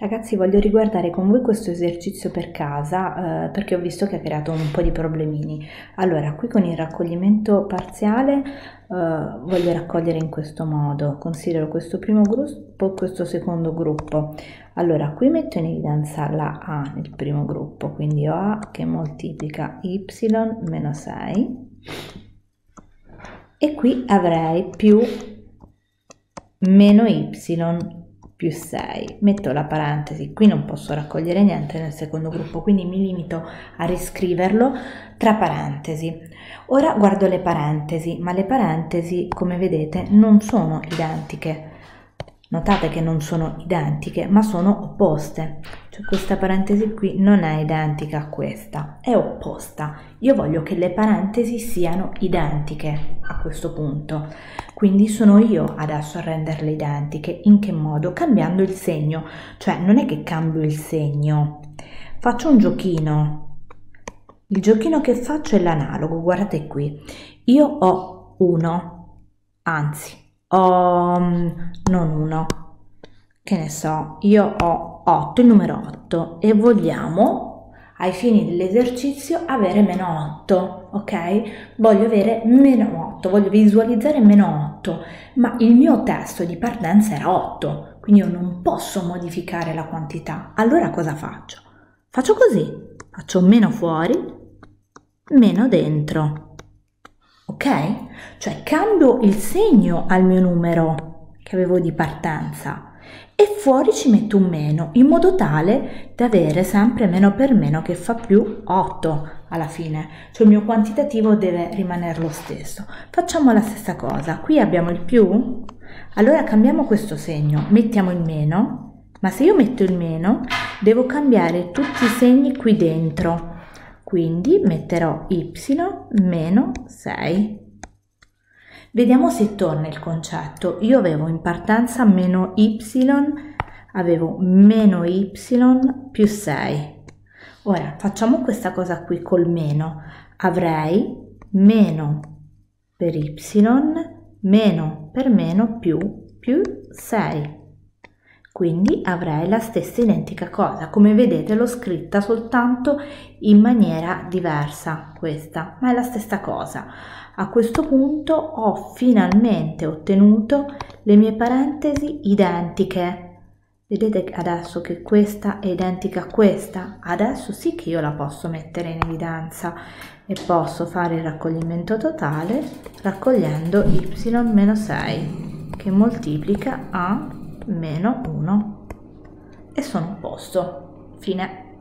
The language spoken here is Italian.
Ragazzi, voglio riguardare con voi questo esercizio per casa perché ho visto che ha creato un po' di problemini. Allora, qui con il raccoglimento parziale voglio raccogliere in questo modo. Considero questo primo gruppo, questo secondo gruppo. Allora, qui metto in evidenza la A nel primo gruppo, quindi ho A che moltiplica y meno 6 e qui avrei più meno y più 6, metto la parentesi, qui non posso raccogliere niente nel secondo gruppo, quindi mi limito a riscriverlo tra parentesi. Ora guardo le parentesi, ma le parentesi, come vedete, non sono identiche. Notate che non sono identiche, ma sono opposte. Cioè questa parentesi qui non è identica a questa, è opposta. Io voglio che le parentesi siano identiche a questo punto. Quindi sono io adesso a renderle identiche. In che modo? Cambiando il segno. Cioè non è che cambio il segno, faccio un giochino. Il giochino che faccio è l'analogo, guardate qui. Io ho 1, anzi ho non 1, che ne so, io ho 8, il numero 8 e vogliamo ai fini dell'esercizio avere meno 8, ok? Voglio avere meno 8, voglio visualizzare meno 8, ma il mio testo di partenza era 8, quindi io non posso modificare la quantità. Allora cosa faccio? Faccio così, faccio meno fuori, meno dentro. Ok? Cioè cambio il segno al mio numero che avevo di partenza e fuori ci metto un meno in modo tale da avere sempre meno per meno che fa più 8 alla fine, cioè il mio quantitativo deve rimanere lo stesso. Facciamo la stessa cosa, qui abbiamo il più, allora cambiamo questo segno, mettiamo il meno, ma se io metto il meno devo cambiare tutti i segni qui dentro. Quindi metterò y meno 6. Vediamo se torna il concetto. Io avevo in partenza meno y, avevo meno y più 6. Ora facciamo questa cosa qui col meno. Avrei meno per y, meno per meno più 6. Quindi avrei la stessa identica cosa. Come vedete l'ho scritta soltanto in maniera diversa questa, ma è la stessa cosa. A questo punto ho finalmente ottenuto le mie parentesi identiche. Vedete adesso che questa è identica a questa? Adesso sì che io la posso mettere in evidenza e posso fare il raccoglimento totale raccogliendo y meno 6 che moltiplica a meno 1 e sono a posto. Fine.